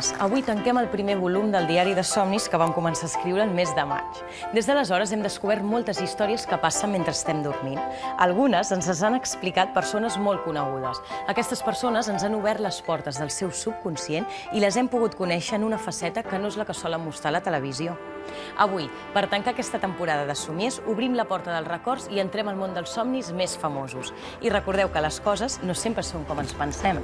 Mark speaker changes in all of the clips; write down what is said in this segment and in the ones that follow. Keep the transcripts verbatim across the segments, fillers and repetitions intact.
Speaker 1: somnis. Avui tanquem el primer volum del diari de somnis que vam començar a escriure el mes de maig. Des d'aleshores hem descobert moltes històries que passen mentre estem dormint. Algunes ens les han explicat persones molt conegudes. Aquestes persones ens han obert les portes del seu subconscient i les hem pogut conèixer en una faceta que no és la que solen mostrar a la televisió. Avui, per tancar aquesta temporada de Somiers, obrim la porta dels records i entrem al món dels somnis més famosos. I recordeu que les coses no sempre són com ens pensem.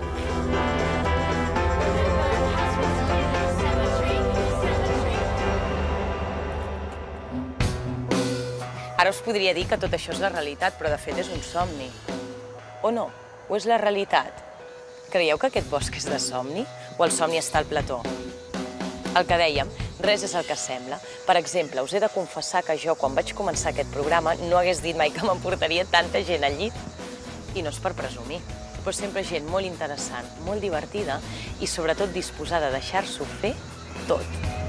Speaker 1: Ara us podria dir que tot això és la realitat, però de fet és un somni. O no? O és la realitat? Creieu que aquest bosc és de somni? O el somni està al plató? El que dèiem, res és el que sembla. Per exemple, us he de confessar que jo, quan vaig començar aquest programa, no hagués dit mai que m'emportaria tanta gent al llit. I no és per presumir, però sempre gent molt interessant, molt divertida i sobretot disposada a deixar-s'ho fer tot.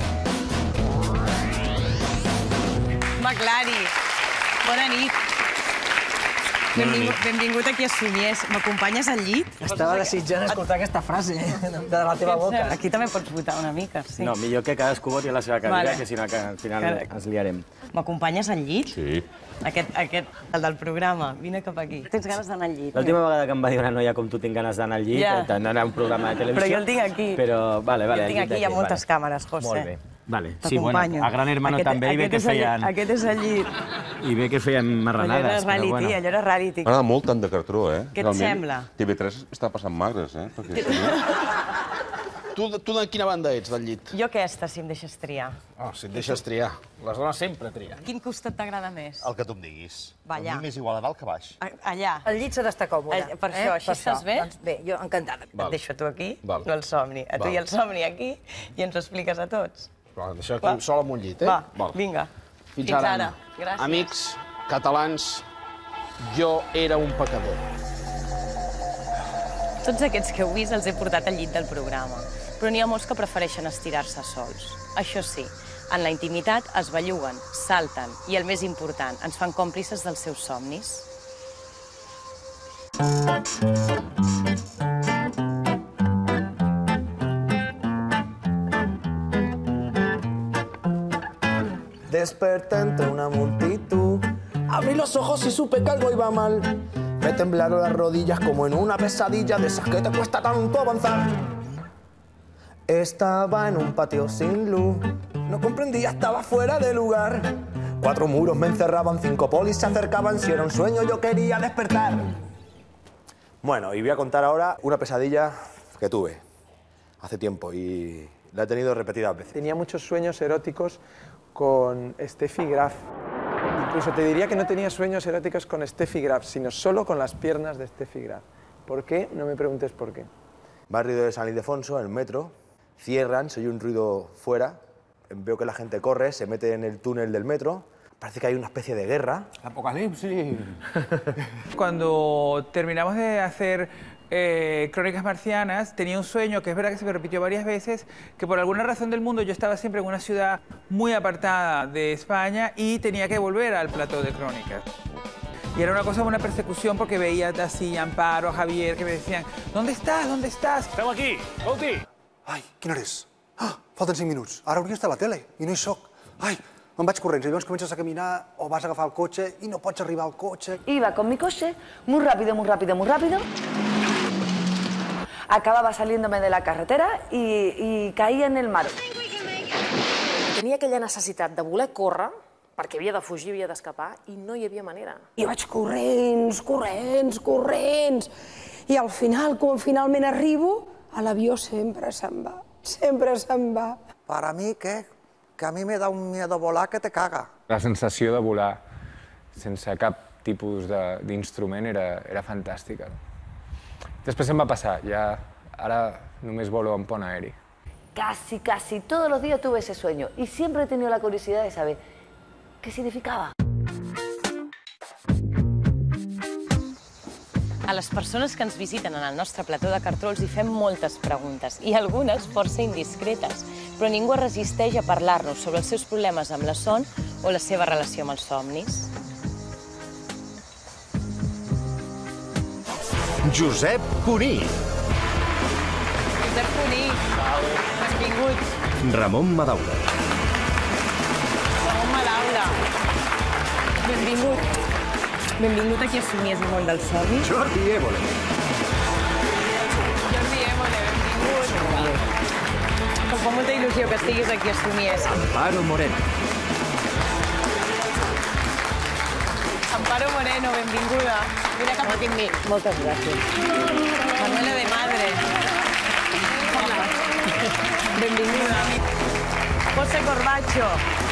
Speaker 1: Maclari, bona nit. Benvingut aquí a Somiers. M'acompanyes al llit?
Speaker 2: Estava desitjant escoltar aquesta frase de la teva boca.
Speaker 1: Aquí també pots votar una mica, sí.
Speaker 3: No, millor que cadascú voti a la seva cadira, que si no al final ens liarem.
Speaker 1: M'acompanyes al llit?
Speaker 3: Sí.
Speaker 1: Aquest, aquest, el del programa. Vine cap aquí. Tens ganes d'anar al llit?
Speaker 3: L'última vegada que em va dir una noia com tu tinc ganes d'anar al llit, d'anar a un programa de televisió...
Speaker 1: Però jo el tinc aquí.
Speaker 3: Però, vale, vale.
Speaker 1: Jo el tinc aquí, hi ha moltes càmeres, José.
Speaker 3: Molt bé. Vale. Sí, bueno, a Gran Hermano també hi ve que feien...
Speaker 1: Aquest és el llit.
Speaker 3: I ve que feien marranades,
Speaker 1: però bueno. Allò era reality.
Speaker 4: M'agrada molt tant de cartró, eh?
Speaker 1: Què et sembla?
Speaker 4: T V tres està passant magres, eh?
Speaker 5: Tu de quina banda ets, del llit?
Speaker 1: Jo aquesta, si em deixes triar.
Speaker 5: Oh, si et deixes triar. Les dones sempre trien.
Speaker 1: Quin costat t'agrada més?
Speaker 6: El que tu em diguis.
Speaker 1: Va, allà.
Speaker 6: A mi m'és igual a dalt que a baix.
Speaker 1: Allà.
Speaker 7: El llit s'ha d'estar còmode.
Speaker 1: Per això, així estàs bé?
Speaker 7: Doncs bé, jo encantada.
Speaker 1: Et deixo tu aquí, no el somni. A tu i el somni aquí, i ens ho expliques a tots.
Speaker 5: Deixa aquí sol amb un llit, eh?
Speaker 1: Va, vinga.
Speaker 5: Fins ara.
Speaker 1: Gràcies.
Speaker 5: Amics catalans, jo era un pecador.
Speaker 1: Tots aquests que heu vist els he portat al llit del programa, però n'hi ha molts que prefereixen estirar-se sols. Això sí, en la intimitat es belluguen, salten i, el més important, ens fan còmplices dels seus somnis.
Speaker 2: Desperté entre una multitud, abrí los ojos y supe que algo iba mal. Me temblaron las rodillas como en una pesadilla de esas que te cuesta tanto avanzar. Estaba en un patio sin luz, no comprendía, estaba fuera de lugar. Cuatro muros me encerraban, cinco polis se acercaban, si era un sueño yo quería despertar. Bueno, y voy a contar ahora una pesadilla que tuve hace tiempo y la he tenido repetidas veces.
Speaker 8: Tenía muchos sueños eróticos con Steffi Graf. Incluso te diría que no tenía sueños eróticos con Steffi Graf, sino solo con las piernas de Steffi Graf. ¿Por qué? No me preguntes por qué.
Speaker 2: Barrio de San Ildefonso, en el metro, cierran, se oye un ruido fuera, veo que la gente corre, se mete en el túnel del metro, parece que hay una especie de guerra.
Speaker 5: Apocalipsis.
Speaker 9: Cuando terminamos de hacer Eh, Crónicas Marcianas, tenía un sueño que es verdad que se me repitió varias veces, que por alguna razón del mundo yo estaba siempre en una ciudad muy apartada de España y tenía que volver al plató de Crónicas. Y era una cosa, una persecución, porque veía así a Amparo, a Javier, que me decían ¿dónde estás? ¿Dónde estás?
Speaker 10: Estem aquí, Volti!
Speaker 11: Ai, quina hora és? Ah, falten cinc minuts. Ara hauria d'estar a la tele i no hi soc. Ai, me'n vaig corrents i llavors comences a caminar o vas a agafar el cotxe i no pots arribar al cotxe.
Speaker 7: Iba con mi coche muy rápido, muy rápido, muy rápido. Acababa saliéndome de la carretera i, i caía en el mar.
Speaker 12: Tenia aquella necessitat de voler córrer, perquè havia de fugir, havia d'escapar, i no hi havia manera.
Speaker 13: I vaig corrents, corrents, corrents. I al final, quan finalment arribo, a l'avió sempre se'n va, sempre se'n va.
Speaker 11: Para mí, ¿qué? Que a mi me da un miedo volar que te caga.
Speaker 14: La sensació de volar sense cap tipus d'instrument era, era fantàstica. Després em va passar, ja ara només volo en pont aeri.
Speaker 7: Casi, casi todos los días tuve ese sueño y siempre he tenido la curiosidad de saber qué significaba.
Speaker 1: A les persones que ens visiten en el nostre plató de cartró els hi fem moltes preguntes, i algunes força indiscretes, però ningú es resisteix a parlar-nos sobre els seus problemes amb la son o la seva relació amb els somnis.
Speaker 6: Josep Cuní.
Speaker 1: Josep Cuní. Benvingut.
Speaker 6: Ramon Madaula.
Speaker 1: Ramon Madaula. Benvingut. Benvingut aquí a Somies i Món del Somni.
Speaker 6: Jordi Évole.
Speaker 1: Jordi Évole, benvingut. Em fa molta il·lusió que estiguis aquí a Somies.
Speaker 6: Amparo Moreno.
Speaker 1: Amparo Moreno, benvinguda. Mira cap aquí amb mi.
Speaker 7: Moltes gràcies.
Speaker 1: Manuela de Madre. Benvinguda. José Corbacho.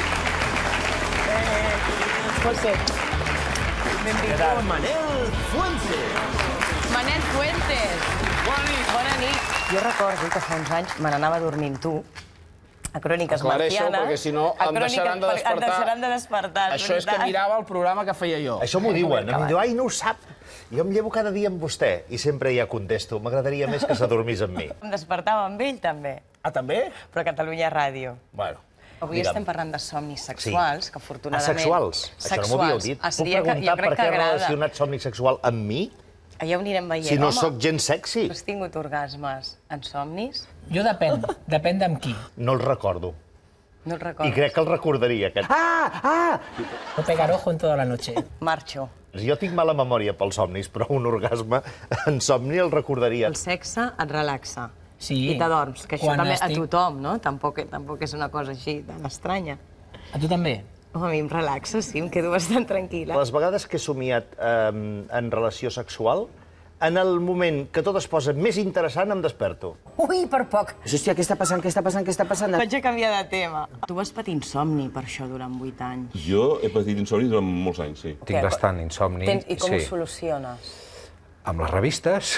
Speaker 1: Eh, José. Benvingut.
Speaker 6: Manel Fuentes.
Speaker 1: Manel Fuentes. Bona nit. Jo recordo que fa uns anys me n'anava a dormir amb tu a Cròniques
Speaker 5: Aclareixo,
Speaker 1: Marcianes.
Speaker 5: perquè si no
Speaker 1: a
Speaker 5: em deixaran de
Speaker 1: Cròniques-
Speaker 5: despertar.
Speaker 1: Em deixaran de despertar, és
Speaker 5: Això és que
Speaker 1: veritat.
Speaker 5: mirava el programa que feia jo.
Speaker 10: Això m'ho diuen. Em diu, ai, no ho sap. Jo em llevo cada dia amb vostè i sempre ja contesto. M'agradaria més que s'adormís amb mi.
Speaker 1: Em despertava amb ell, també.
Speaker 10: Ah, també?
Speaker 1: Però a Catalunya Ràdio.
Speaker 10: Bueno,
Speaker 1: Avui
Speaker 10: digue'm.
Speaker 1: estem parlant de somnis sexuals, que
Speaker 10: Ah,
Speaker 1: afortunadament...
Speaker 10: sexuals? Això no m'ho havíeu dit.
Speaker 1: Ah,
Speaker 10: Puc
Speaker 1: seria que,
Speaker 10: preguntar
Speaker 1: jo crec
Speaker 10: per
Speaker 1: que
Speaker 10: què he
Speaker 1: agrada.
Speaker 10: relacionat somni sexual amb mi?
Speaker 1: Ja ho anirem veient.
Speaker 10: Si no
Speaker 1: Home,
Speaker 10: sóc gens sexy.
Speaker 1: Has tingut orgasmes en somnis?
Speaker 15: Jo depèn, depèn d'amb qui.
Speaker 10: No el recordo.
Speaker 1: No el
Speaker 10: I
Speaker 1: recordo.
Speaker 10: crec que el recordaria, aquest. Ah, ah!
Speaker 15: No pegar ojo en toda la noche.
Speaker 1: Marxo.
Speaker 10: Jo tinc mala memòria pels somnis, però un orgasme en somni el recordaria.
Speaker 1: El sexe et relaxa.
Speaker 15: Sí.
Speaker 1: I t'adorms, que això
Speaker 15: Quan
Speaker 1: també
Speaker 15: estic-
Speaker 1: a tothom, no? Tampoc, tampoc és una cosa així tan estranya.
Speaker 15: A tu també?
Speaker 1: Home, a mi em relaxa, sí, em quedo bastant tranquil·la.
Speaker 10: Les vegades que he somiat eh, en relació sexual, en el moment que tot es posa més interessant, em desperto.
Speaker 15: Ui, per poc. Hòstia, què està passant, què està passant, què està passant?
Speaker 1: Vaig a canviar de tema. Tu vas patir insomni per això durant vuit anys.
Speaker 4: Jo he patit insomni durant molts anys, sí.
Speaker 16: Tinc
Speaker 1: Què?
Speaker 16: bastant insomni.
Speaker 1: Tens, I com
Speaker 16: sí.
Speaker 1: ho soluciones?
Speaker 16: Amb les revistes.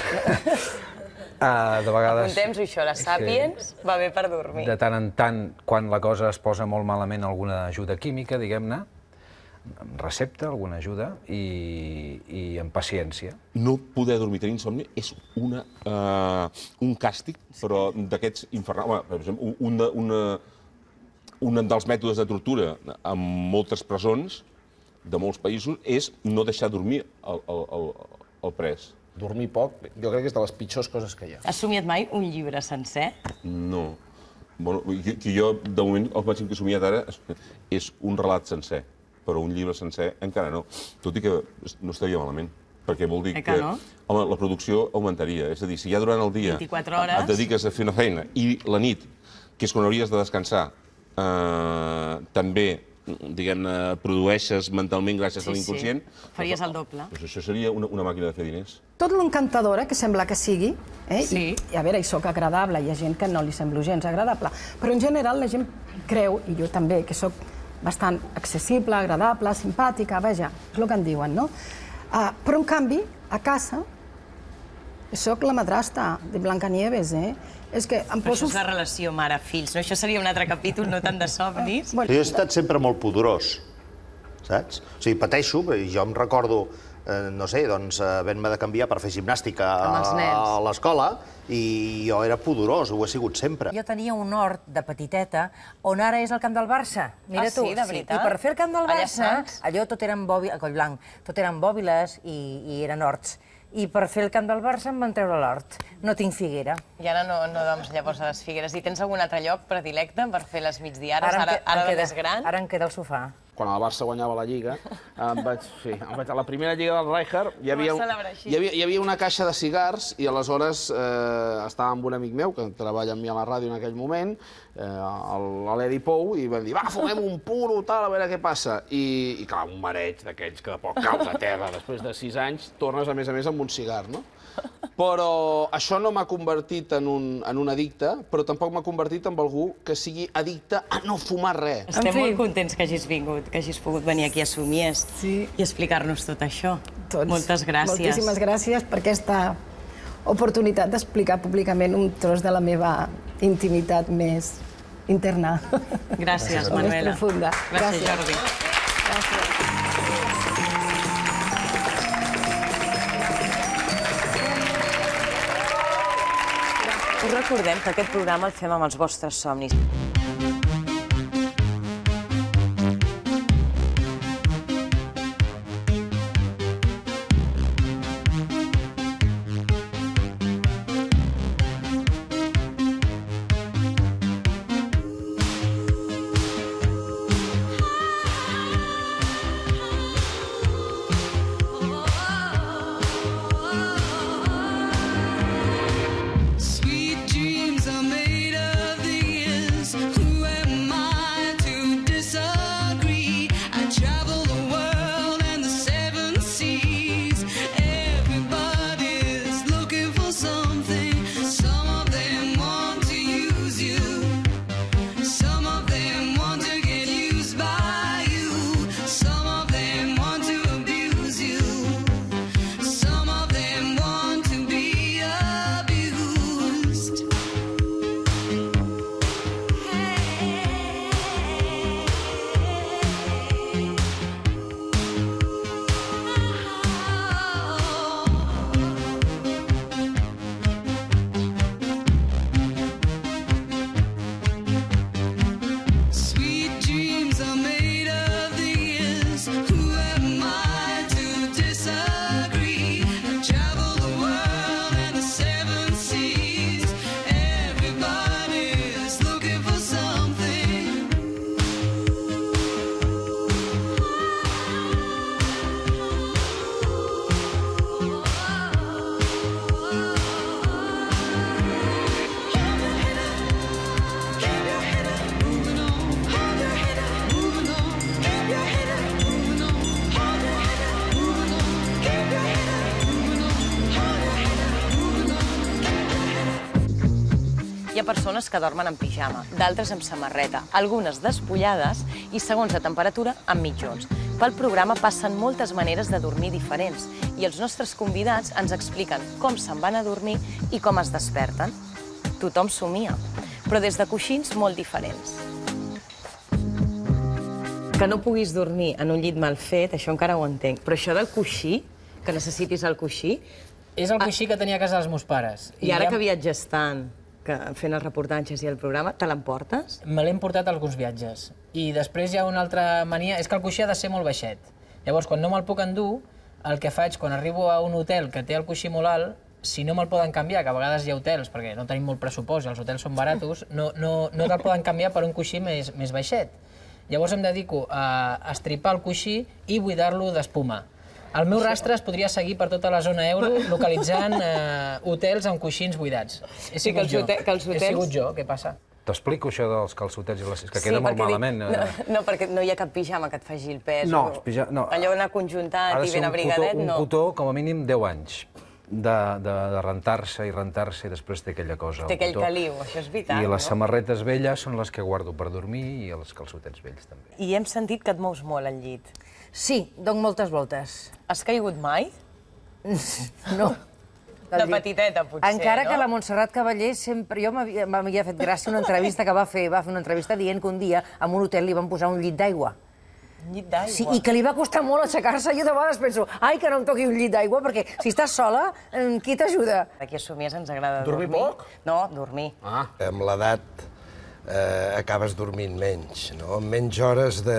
Speaker 16: uh, de vegades...
Speaker 1: Apuntem-ho això, la Sapiens va bé per dormir.
Speaker 16: De tant en tant, quan la cosa es posa molt malament, alguna ajuda química, diguem-ne, amb recepta, alguna ajuda, i, i amb paciència.
Speaker 4: No poder dormir, tenir insomni, és una, uh, un càstig, però d'aquests infernals. Per exemple, un, de, una, un dels mètodes de tortura en moltes presons de molts països és no deixar dormir el, el, el, el pres.
Speaker 5: Dormir poc, jo crec que és de les pitjors coses que hi ha.
Speaker 1: Has somiat mai un llibre sencer?
Speaker 4: No. Bueno, que, que jo, de moment, el màxim que he somiat ara és un relat sencer, però un llibre sencer encara no. Tot i que no estaria malament, perquè vol dir
Speaker 1: Eh
Speaker 4: que,
Speaker 1: que no?
Speaker 4: home, la producció augmentaria. És a dir, si ja durant el dia
Speaker 1: vint-i-quatre hores.
Speaker 4: et dediques a fer una feina i la nit, que és quan hauries de descansar, eh, també, diguem-ne, produeixes mentalment gràcies a l'inconscient...
Speaker 1: Faries el doble.
Speaker 4: Doncs això seria una, una màquina de fer diners.
Speaker 13: Tot l'encantadora que sembla que sigui, eh?
Speaker 1: Sí.
Speaker 13: I, i a veure, hi soc agradable, hi ha gent que no li semblo gens agradable, però en general la gent creu, i jo també, que sóc bastant accessible, agradable, simpàtica, vaja, és el que en diuen, no? Uh, però, en canvi, a casa, sóc la madrastra de Blancanieves, eh? És que em
Speaker 1: Però això
Speaker 13: poso...
Speaker 1: és la relació mare-fills, no? Això seria un altre capítol, no tant de somnis.
Speaker 10: Jo he estat sempre molt pudorós, saps? O sigui, pateixo, i jo em recordo, eh, no sé, doncs, havent-me de canviar per fer gimnàstica
Speaker 1: Amb els nens.
Speaker 10: a l'escola, i jo era pudorós, ho he sigut sempre.
Speaker 17: Jo tenia un hort de petiteta on ara és el camp del Barça. Mira
Speaker 1: Ah,
Speaker 17: tu.
Speaker 1: sí, de veritat?
Speaker 17: I per fer el camp del
Speaker 1: Allà
Speaker 17: Barça,
Speaker 1: Sants?
Speaker 17: allò tot eren bòbiles, a Collblanc, tot eren bòbiles i, i eren horts. I per fer el camp del Barça em van treure l'hort. No tinc figuera.
Speaker 1: I ara no, no doncs, llavors a les Figueres. I tens algun altre lloc predilecte per fer les migdiares,
Speaker 17: em
Speaker 1: ara,
Speaker 17: que-
Speaker 1: ara
Speaker 17: em
Speaker 1: de
Speaker 17: queda-
Speaker 1: més gran?
Speaker 17: Ara em queda el sofà.
Speaker 5: Quan el Barça guanyava la Lliga, em vaig, sí, em vaig, a la primera Lliga del Rijkaard hi havia,
Speaker 1: Ho vas celebrar així.
Speaker 5: hi, havia, hi havia una caixa de cigars i aleshores eh, estava amb un amic meu que treballa amb mi a la ràdio en aquell moment, eh, l'Edi Pou, i vam dir, va, fumem un puro, tal, a veure què passa. I, i clar, un mareig d'aquells que de poc caus a terra, després de sis anys, tornes a més a més amb un cigar, no? Però això no m'ha convertit en un, en un addicte, però tampoc m'ha convertit en algú que sigui addicte a no fumar res.
Speaker 1: Estem molt contents que hagis vingut, que hagis pogut venir aquí a Somies i explicar-nos tot això.
Speaker 13: Tots.
Speaker 1: Moltes gràcies.
Speaker 13: Moltíssimes gràcies per aquesta oportunitat d'explicar públicament un tros de la meva intimitat més interna.
Speaker 1: Gràcies,
Speaker 13: Més
Speaker 1: Manuela.
Speaker 13: profunda.
Speaker 1: Gràcies, Jordi.
Speaker 13: Gràcies.
Speaker 1: Us recordem que aquest programa el fem amb els vostres somnis. ha persones que dormen en pijama, d'altres amb samarreta, algunes despullades i, segons la temperatura, amb mitjons. Pel programa passen moltes maneres de dormir diferents i els nostres convidats ens expliquen com se'n van a dormir i com es desperten. Tothom somia, però des de coixins molt diferents. Que no puguis dormir en un llit mal fet, això encara ho entenc, però això del coixí, que necessitis el coixí...
Speaker 15: És el coixí que tenia a casa dels meus pares.
Speaker 1: I ara que viatges tant, fent els reportatges i el programa, te l'emportes?
Speaker 15: Me l'he emportat a alguns viatges. I després hi ha una altra mania, és que el coixí ha de ser molt baixet. Llavors, quan no me'l puc endur, el que faig quan arribo a un hotel que té el coixí molt alt, si no me'l poden canviar, que a vegades hi ha hotels, perquè no tenim molt pressupost i els hotels són baratos, no, no, no te'l poden canviar per un coixí més, més baixet. Llavors em dedico a estripar el coixí i buidar-lo d'espuma. El meu rastre es podria seguir per tota la zona euro localitzant eh, hotels amb coixins buidats. He sigut jo. He sigut jo, què passa?
Speaker 16: T'explico això dels calçotets i les... que queda molt malament.
Speaker 1: No, perquè no hi ha cap pijama que et faci el pes.
Speaker 16: No,
Speaker 1: allò anar conjuntat i ben abrigadet, no.
Speaker 16: Un cotó, com a mínim, deu anys. De, de, de rentar-se i rentar-se i després té aquella cosa.
Speaker 1: Té aquell caliu, això és veritat,
Speaker 16: I les
Speaker 1: no?
Speaker 16: samarretes velles són les que guardo per dormir i els calçotets vells també.
Speaker 1: I hem sentit que et mous molt al llit.
Speaker 17: Sí, dono moltes voltes.
Speaker 1: Has caigut mai?
Speaker 17: No.
Speaker 1: De petiteta, potser,
Speaker 17: Encara
Speaker 1: no?
Speaker 17: que la Montserrat Cavallé sempre... Jo m'havia fet gràcia una entrevista que va fer, va fer una entrevista dient que un dia en un hotel li van posar un llit d'aigua.
Speaker 1: Un llit d'aigua?
Speaker 17: Sí, i que li va costar molt aixecar-se. Jo de vegades penso, ai, que no em toqui un llit d'aigua, perquè si estàs sola, qui t'ajuda?
Speaker 1: Aquí a Somies ens agrada dormir.
Speaker 5: Dormir poc?
Speaker 1: No, dormir.
Speaker 18: Ah. Amb l'edat eh, acabes dormint menys, no? Menys hores de,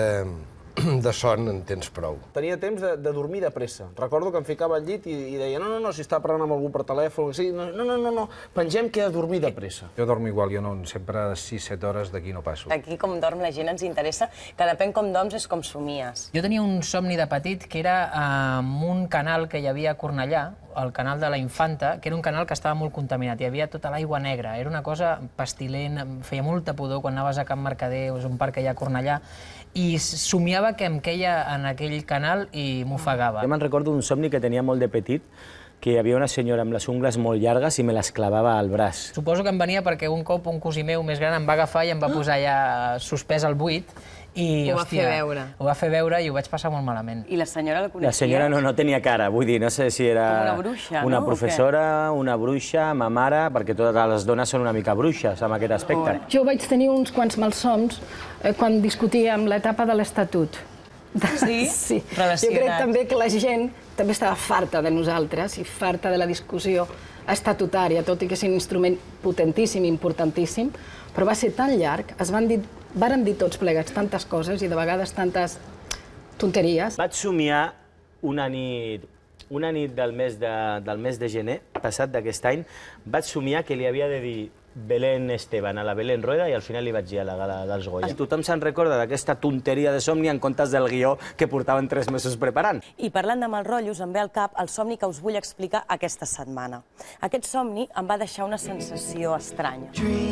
Speaker 18: de son en tens prou.
Speaker 5: Tenia temps de, de dormir de pressa. Recordo que em ficava al llit i, i deia no, no, no, si està parlant amb algú per telèfon, sí, no, no, no, no, pengem que he de dormir de pressa.
Speaker 16: Jo dormo igual, jo no, sempre sis set hores d'aquí no passo.
Speaker 1: Aquí com dorm la gent ens interessa, que depèn com dorms és com somies.
Speaker 15: Jo tenia un somni de petit que era amb un canal que hi havia a Cornellà, el canal de la Infanta, que era un canal que estava molt contaminat, hi havia tota l'aigua negra, era una cosa pestilent, feia molta pudor quan anaves a Can Mercader, és un parc que hi ha a Cornellà, i somiava que em queia en aquell canal i m'ofegava.
Speaker 3: Jo me'n recordo un somni que tenia molt de petit, que hi havia una senyora amb les ungles molt llargues i me les clavava al braç.
Speaker 15: Suposo que em venia perquè un cop un cosí meu més gran em va agafar i em va posar ja suspès al buit i,
Speaker 1: ho va
Speaker 15: hòstia,
Speaker 1: fer veure.
Speaker 15: Ho va fer veure i ho vaig passar molt malament.
Speaker 1: I la senyora la coneixia?
Speaker 3: La senyora no, no tenia cara, vull dir, no sé si era...
Speaker 1: Com una bruixa,
Speaker 3: una
Speaker 1: no?
Speaker 3: professora, una bruixa, ma mare, perquè totes les dones són una mica bruixes amb aquest aspecte.
Speaker 13: Jo vaig tenir uns quants malsons eh, quan discutíem l'etapa de l'Estatut.
Speaker 1: Sí?
Speaker 13: Sí. Jo crec també que la gent també estava farta de nosaltres i farta de la discussió estatutària, tot i que és un instrument potentíssim, importantíssim, però va ser tan llarg, es van dir, vàrem dir tots plegats tantes coses i de vegades tantes tonteries.
Speaker 3: Vaig somiar una nit, una nit del mes de, del mes de gener, passat d'aquest any, vaig somiar que li havia de dir Belén Esteban a la Belén Rueda i al final li vaig dir a la gala dels Goya. Tothom se'n recorda d'aquesta tonteria de somni en comptes del guió que portaven tres mesos preparant.
Speaker 1: I parlant de malrotllos, em ve al cap el somni que us vull explicar aquesta setmana. Aquest somni em va deixar una sensació estranya.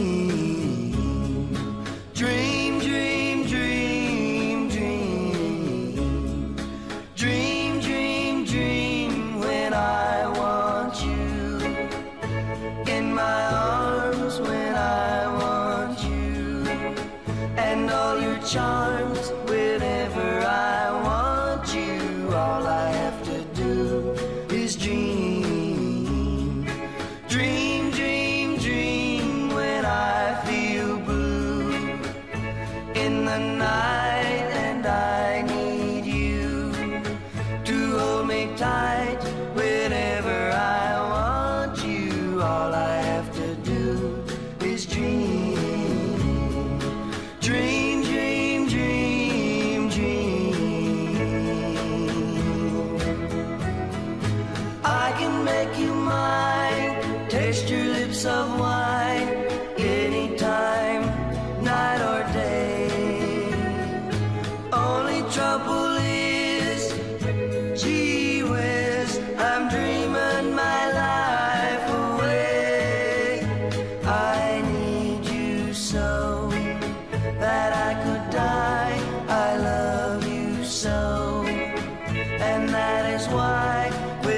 Speaker 19: Dream, dream, dream, dream. Dream, dream, dream when I want you in my arms, when I want you and all your charms whenever I want you. All I have to do is dream. Dream, dream, dream when I feel blue in the night and I need you to hold me tight whenever I want you. All I have to do is dream. Dream, dream, dream, dream. I can make you mine, taste your lips of wine anytime, night or day. Only trouble is, gee whiz, I'm dreaming my life away. I need you so that I could die. I love you so, and that is why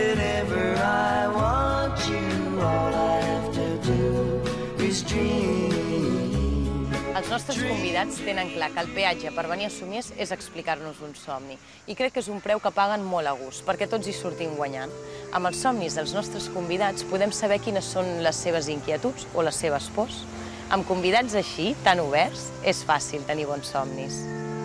Speaker 19: whenever I want you, all I have to do is dream.
Speaker 1: els convidats tenen clar que el peatge per venir a Somiers és explicar-nos un somni. I crec que és un preu que paguen molt a gust, perquè tots hi sortim guanyant. Amb els somnis dels nostres convidats podem saber quines són les seves inquietuds o les seves pors. Amb convidats així, tan oberts, és fàcil tenir bons somnis.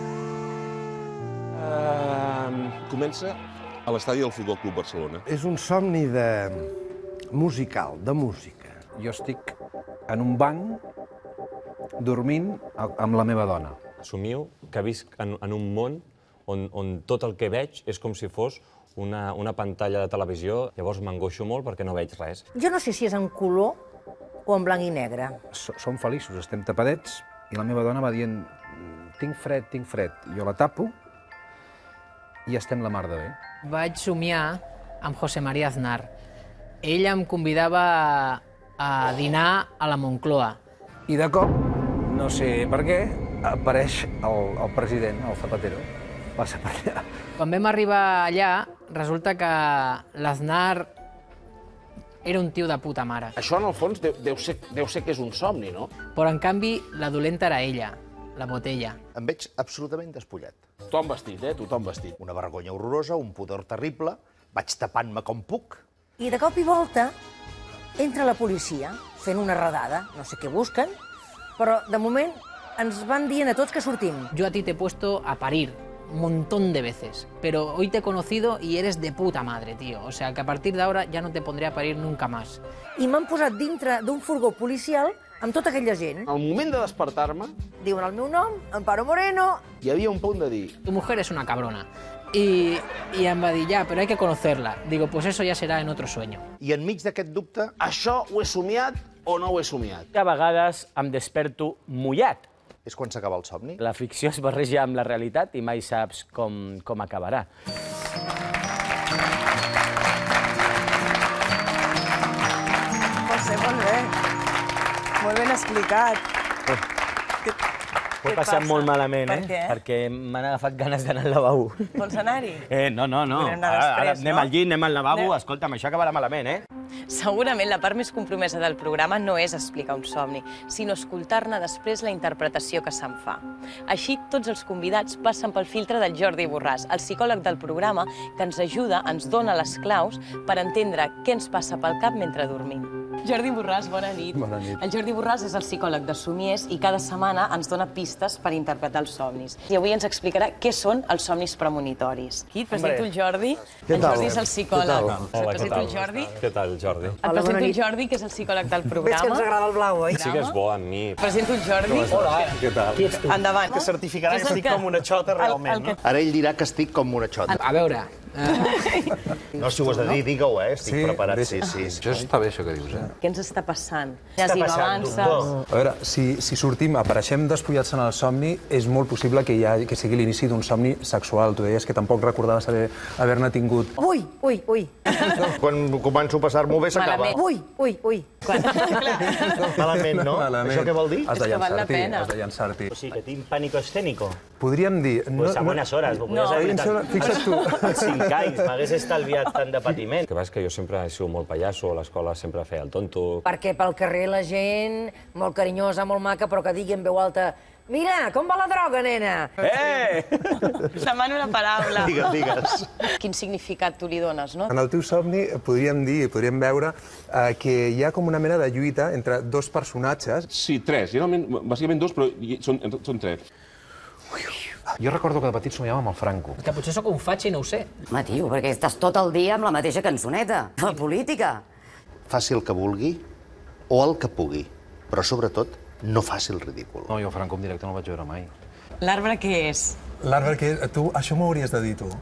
Speaker 4: Comença a l'estadi del Futbol Club Barcelona.
Speaker 18: És un somni de musical, de música.
Speaker 16: Jo estic en un banc dormint amb la meva dona.
Speaker 20: Somio que visc en, en un món on, on tot el que veig és com si fos una, una pantalla de televisió. Llavors m'angoixo molt perquè no veig res.
Speaker 17: Jo no sé si és en color o en blanc i negre.
Speaker 16: Som feliços, estem tapadets, i la meva dona va dient tinc fred, tinc fred. Jo la tapo i estem la mar de bé.
Speaker 15: Vaig somiar amb José María Aznar. Ell em convidava a dinar a la Moncloa.
Speaker 16: I de cop, no sé per què, apareix el, el president, el Zapatero, passa per allà.
Speaker 15: Quan vam arribar allà, resulta que l'Aznar era un tio de puta mare.
Speaker 5: Això, en el fons, deu, deu, ser, deu ser que és un somni, no?
Speaker 15: Però, en canvi, la dolenta era ella, la botella.
Speaker 10: Em veig absolutament despullat.
Speaker 5: Tothom vestit, eh? Tothom vestit.
Speaker 10: Una vergonya horrorosa, un pudor terrible, vaig tapant-me com puc.
Speaker 17: I de cop i volta entra la policia fent una redada, no sé què busquen, però de moment ens van dient a tots que sortim.
Speaker 15: Yo a ti te he puesto a parir un montón de veces, pero hoy te he conocido y eres de puta madre, tío. O sea, que a partir de ahora ya no te pondré a parir nunca más.
Speaker 17: I m'han posat dintre d'un furgó policial amb tota aquella gent.
Speaker 5: Al moment de despertar-me...
Speaker 17: Diuen el meu nom, Amparo Moreno...
Speaker 5: Hi havia un punt de dir...
Speaker 15: Tu mujer es una cabrona. Y, y em va dir, ja, però hay que conocerla. Digo, pues eso ya será en otro sueño.
Speaker 10: I enmig d'aquest dubte...
Speaker 5: Això ho he somiat o no ho he somiat?
Speaker 3: A vegades em desperto mullat.
Speaker 10: És quan s'acaba el somni?
Speaker 3: La ficció es barreja amb la realitat i mai saps com, com acabarà.
Speaker 21: José, molt bé. Molt ben explicat.
Speaker 3: Ho he passat molt malament, eh?
Speaker 1: Per què?
Speaker 3: Perquè m'han agafat ganes d'anar al lavabo.
Speaker 1: Vols anar-hi?
Speaker 3: Eh, no, no, no.
Speaker 1: Podrem anar
Speaker 3: Ara, ara
Speaker 1: després,
Speaker 3: anem
Speaker 1: no?
Speaker 3: al llit, anem al lavabo.
Speaker 1: Anem.
Speaker 3: Escolta'm, això acabarà malament, eh?
Speaker 1: Segurament la part més compromesa del programa no és explicar un somni, sinó escoltar-ne després la interpretació que se'n fa. Així, tots els convidats passen pel filtre del Jordi Borràs, el psicòleg del programa, que ens ajuda, ens dona les claus per entendre què ens passa pel cap mentre dormim. Jordi Borràs, bona nit.
Speaker 8: Bona nit.
Speaker 1: El Jordi Borràs és el psicòleg de Somiers i cada setmana ens dona pistes per interpretar els somnis. I avui ens explicarà què són els somnis premonitoris. Aquí et presento el Jordi.
Speaker 8: Què
Speaker 1: El
Speaker 8: tal?
Speaker 1: Jordi és el psicòleg.
Speaker 8: Què tal?
Speaker 1: Et
Speaker 8: Hola, què
Speaker 1: presento
Speaker 8: tal?
Speaker 1: el Jordi.
Speaker 20: Què tal, Jordi?
Speaker 1: Et presento el Jordi, que és el psicòleg del programa.
Speaker 17: Veig que ens agrada el blau, oi?
Speaker 20: Sí que és bo amb mi.
Speaker 1: Presento el Jordi.
Speaker 20: Hola. Què tal?
Speaker 3: Qui ets tu?
Speaker 1: Endavant.
Speaker 3: Que certificarà que
Speaker 1: És el
Speaker 3: estic com una xota realment, no?
Speaker 10: Ara ell dirà que estic com una xota.
Speaker 15: A veure...
Speaker 10: No, si ho has de dir, digue-ho, eh? Estic
Speaker 8: Sí,
Speaker 10: preparat,
Speaker 8: bé,
Speaker 10: sí, sí.
Speaker 8: Això està bé, això que dius, eh?
Speaker 1: Què ens està passant?
Speaker 3: Està
Speaker 1: Ja si no
Speaker 3: passant,
Speaker 1: avances...
Speaker 3: doctor?
Speaker 8: A veure, si, si sortim, apareixem despullats en el somni, és molt possible que, hi ha, que sigui l'inici d'un somni sexual. Tu deies que tampoc recordaves haver- haver-ne tingut.
Speaker 17: Ui, ui, ui.
Speaker 10: Quan començo a passar-m'ho bé, s'acaba.
Speaker 17: Ui, ui, ui.
Speaker 10: Malament, no?
Speaker 8: Malament.
Speaker 10: Això què vol dir?
Speaker 8: Has de
Speaker 1: És que val la
Speaker 8: llançar-t'hi,
Speaker 1: pena.
Speaker 8: has de llançar-t'hi.
Speaker 3: O sigui, que tinc pànico escènico.
Speaker 8: Podríem dir...
Speaker 3: Pues a buenas horas, m'ho podies
Speaker 1: No.
Speaker 3: haver
Speaker 8: Fixa't
Speaker 3: evitat.
Speaker 8: fixa't tu.
Speaker 3: Als cinc anys m'hagués estalviat tant de patiment.
Speaker 20: Que vas que jo sempre he sigut molt pallasso, a l'escola sempre feia el tonto.
Speaker 17: Perquè pel carrer la gent, molt carinyosa, molt maca, però que digui en veu alta mira, com va la droga, nena?
Speaker 3: Eh!
Speaker 1: Demano una paraula.
Speaker 10: Digues, digues.
Speaker 1: Quin significat tu li dones, no?
Speaker 8: En el teu somni podríem dir, podríem veure eh, que hi ha com una mena de lluita entre dos personatges.
Speaker 4: Sí, tres. Generalment, bàsicament dos, però hi- són, són tres.
Speaker 16: Jo recordo que de petit somiava amb el Franco.
Speaker 15: Que potser sóc un faig i no ho sé.
Speaker 22: Home, tio, perquè estàs tot el dia amb la mateixa cançoneta. La política.
Speaker 10: Faci el que vulgui o el que pugui, però sobretot no faci el ridícul.
Speaker 16: No, jo el Franco en directe no el vaig veure mai.
Speaker 1: L'arbre què és?
Speaker 8: L'arbre que... Tu, això m'ho hauries de dir tu.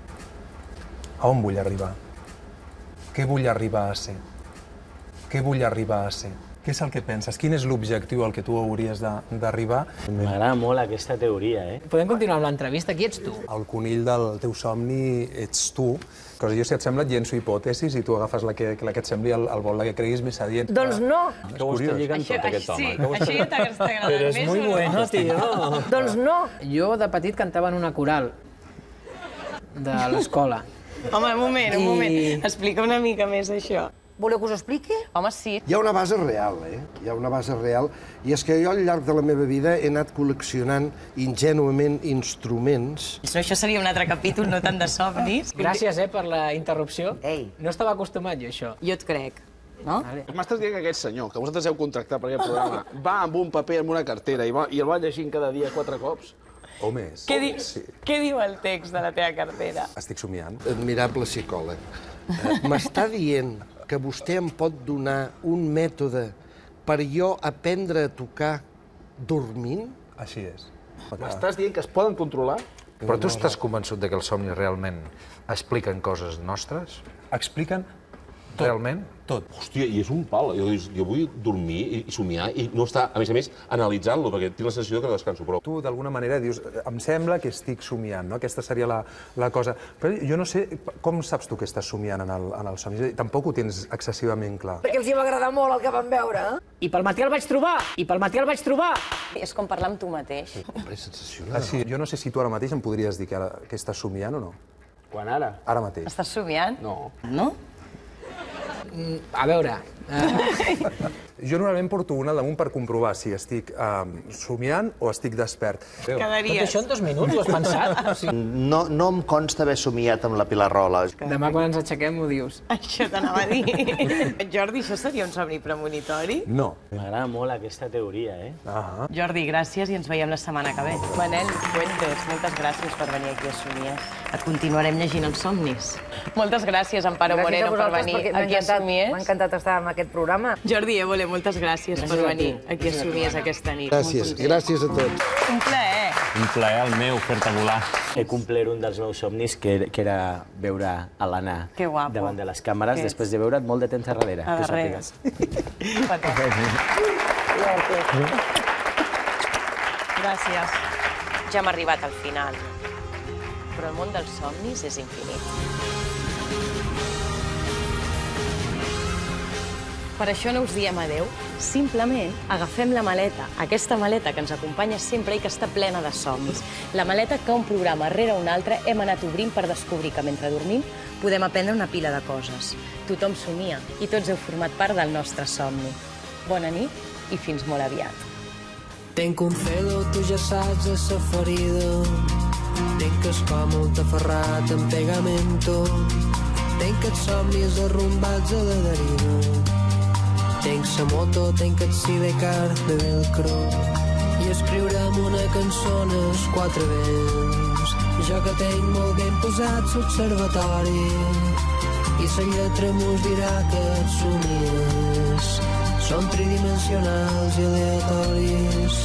Speaker 8: A on vull arribar? Què vull arribar a ser? Què vull arribar a ser? Què és el que penses? Quin és l'objectiu al que tu hauries de- d'arribar?
Speaker 3: M'agrada molt aquesta teoria, eh?
Speaker 15: Podem continuar amb l'entrevista? Qui ets tu?
Speaker 8: El conill del teu somni ets tu. Però jo, si et sembla, et llenço hipòtesis i tu agafes la que, la que et sembli el, el vol, la que creguis més adient.
Speaker 17: Doncs no.
Speaker 20: Que ho està lligant tot, aquest home.
Speaker 1: Sí, això ja t'ha agradat
Speaker 3: Però és
Speaker 1: més.
Speaker 3: muy
Speaker 1: o no?
Speaker 3: bueno, tío.
Speaker 17: Doncs no.
Speaker 15: Jo de petit cantava en una coral de l'escola.
Speaker 1: Home, un moment, un
Speaker 15: I-
Speaker 1: moment. Explica una mica més això.
Speaker 17: Voleu que us ho expliqui?
Speaker 1: Home, sí.
Speaker 18: Hi ha una base real, eh? Hi ha una base real, i és que jo al llarg de la meva vida he anat col·leccionant ingènuament instruments.
Speaker 1: Això seria un altre capítol, no tant de somnis.
Speaker 15: Gràcies, eh, per la interrupció.
Speaker 17: Ei.
Speaker 15: No estava acostumat jo, això.
Speaker 1: Jo et crec. No?
Speaker 5: M'estàs dient que aquest senyor, que vosaltres heu contractat per aquest programa, va amb un paper, amb una cartera, i, va, i el va llegint cada dia quatre cops?
Speaker 8: O més.
Speaker 1: Què, di sí. Què diu el text de la teva cartera?
Speaker 8: Estic somiant.
Speaker 18: Admirable psicòleg. Eh, M'està dient que vostè em pot donar un mètode per jo aprendre a tocar dormint?
Speaker 8: Així és.
Speaker 5: M'estàs dient que es poden controlar?
Speaker 16: Però tu estàs convençut de que els somnis realment expliquen coses nostres?
Speaker 8: Expliquen
Speaker 16: tot. Realment?
Speaker 8: Tot.
Speaker 4: Hòstia, i és un pal. Jo, jo vull dormir i, i somiar i no estar, a més a més, analitzant-lo, perquè tinc la sensació que descanso prou.
Speaker 8: Tu, d'alguna manera, dius, em sembla que estic somiant, no? Aquesta seria la, la cosa. Però jo no sé, com saps tu que estàs somiant en el, en el somni? Tampoc ho tens excessivament clar.
Speaker 17: Perquè els hi va agradar molt el que van veure, eh?
Speaker 15: I pel matí el vaig trobar! I pel matí el vaig trobar!
Speaker 1: És com parlar amb tu mateix.
Speaker 18: Home, és sensacional.
Speaker 8: Així, jo no sé si tu ara mateix em podries dir que, ara, que estàs somiant o no.
Speaker 5: Quan ara?
Speaker 8: Ara mateix.
Speaker 1: Estàs somiant?
Speaker 5: No.
Speaker 1: No?
Speaker 15: A veure...
Speaker 8: Jo normalment porto una damunt per comprovar si estic um, somiant o estic despert.
Speaker 15: Tot això en dos minuts, ho has pensat?
Speaker 10: No, no em consta haver somiat amb la Pilar Rola.
Speaker 15: Demà quan ens aixequem m'ho dius.
Speaker 1: Això t'anava a dir. Jordi, això seria un somni premonitori?
Speaker 8: No.
Speaker 3: M'agrada molt aquesta teoria, eh?
Speaker 8: Ah.
Speaker 1: Jordi, gràcies i ens veiem la setmana que ve. Manel Fuentes, moltes gràcies per venir aquí a somiar. Et continuarem llegint els somnis. Moltes gràcies, Amparo Moreno, per venir aquí a Somies.
Speaker 17: M'ha encantat estar en aquest programa.
Speaker 1: Jordi Évole, moltes gràcies per venir aquí a Somies aquesta nit.
Speaker 18: Gràcies, gràcies a tots.
Speaker 1: Un plaer.
Speaker 20: Un plaer el meu, fer-te volar.
Speaker 3: He complert un dels meus somnis, que, que era veure a l'Anna davant de les càmeres,
Speaker 1: Que
Speaker 3: després de veure't molt de temps a darrere.
Speaker 1: A
Speaker 3: que
Speaker 1: darrere. Gràcies. Ja hem arribat al final. Però el món dels somnis és infinit. Per això no us diem adeu, simplement agafem la maleta, aquesta maleta que ens acompanya sempre i que està plena de somnis. La maleta que un programa rere un altre hem anat obrint per descobrir que mentre dormim podem aprendre una pila de coses. Tothom somia i tots heu format part del nostre somni. Bona nit i fins molt aviat.
Speaker 19: Tenc un celo, tu ja saps, a sa ferida. Tenc el còmol aferrat en pegamento. Tenc els somnis arrombats a la deriva. Tenc sa moto, tenc el sidecar de velcro i escriurem una cançó en els quatre vents. Jo que tenc molt ben posat l'observatori i sa lletra mos dirà que els somnis són tridimensionals i aleatoris.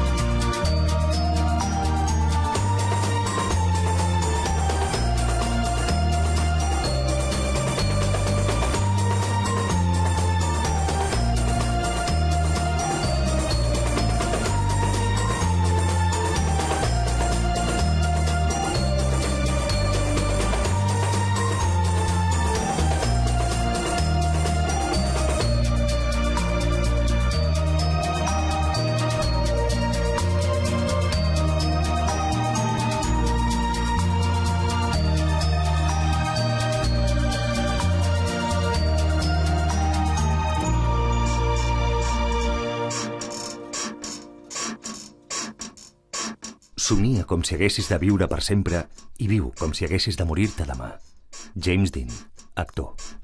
Speaker 2: Somia com si haguessis de viure per sempre i viu com si haguessis de morir-te demà. James Dean, actor.